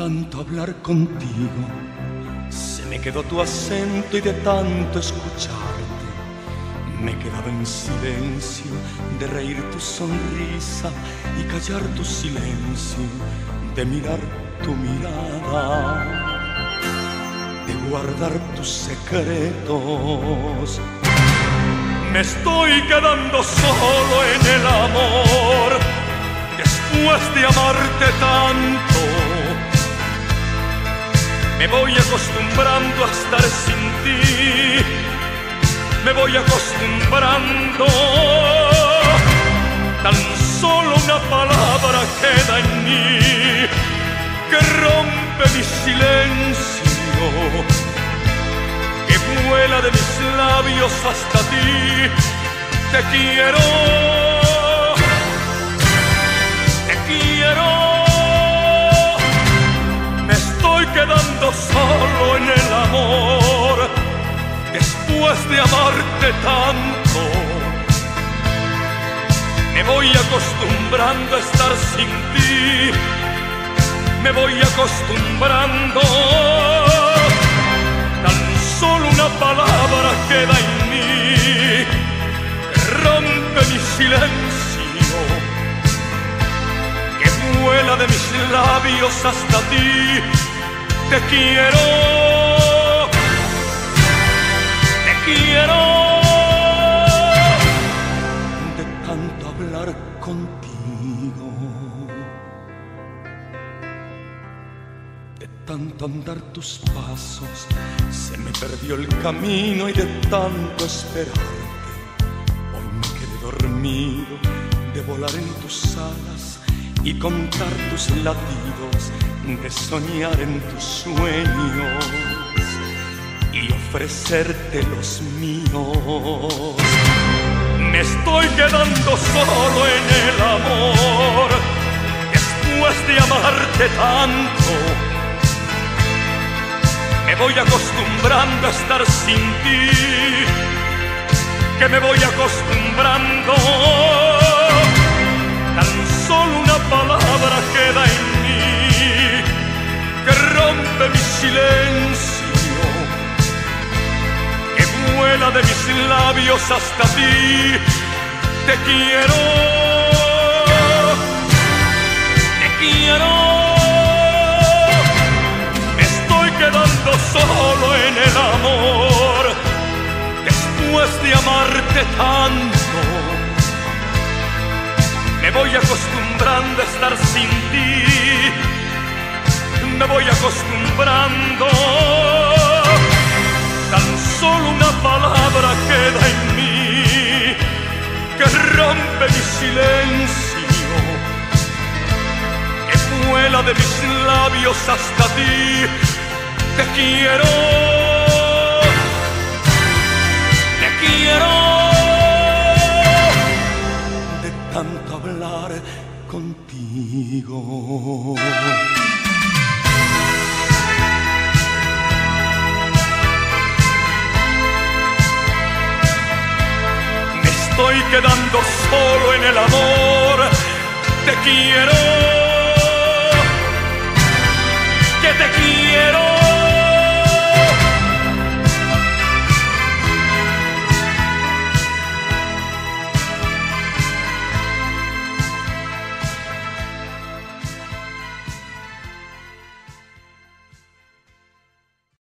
tanto hablar contigo, se me quedó tu acento y de tanto escucharte, me quedaba en silencio de reír tu sonrisa y callar tu silencio, de mirar tu mirada, de guardar tus secretos. Me estoy quedando solo en el amor, después de amarte tanto. Me voy acostumbrando a estar sin ti, me voy acostumbrando. Tan solo una palabra queda en mí que rompe mi silencio, que vuela de mis labios hasta ti. Te quiero, te quiero. Me estoy quedando solo en el amor, después de amarte tanto. Me voy acostumbrando a estar sin ti, me voy acostumbrando. Tan solo una palabra queda en mí que rompe mi silencio, que vuela de mis labios hasta ti. Te quiero, te quiero. De tanto hablar contigo, de tanto andar tus pasos, se me perdió el camino y de tanto esperarte, hoy me quedé dormido de volar en tus alas y contar tus latidos, de soñar en tus sueños y ofrecerte los míos. Me estoy quedando solo en el amor, después de amarte tanto. Me voy acostumbrando a estar sin ti, que me voy acostumbrando. Tan solo una palabra queda en mí que rompe mi silencio, que vuela de mis labios hasta ti. Te quiero, te quiero. Me estoy quedando solo en el amor, después de amarte tanto. Me voy acostumbrando a estar sin ti, me voy acostumbrando. Tan solo una palabra queda en mí que rompe mi silencio, que vuela de mis labios hasta ti. Te quiero, te quiero. De tanto hablar contigo. Estoy quedando solo en el amor. Te quiero, que te quiero.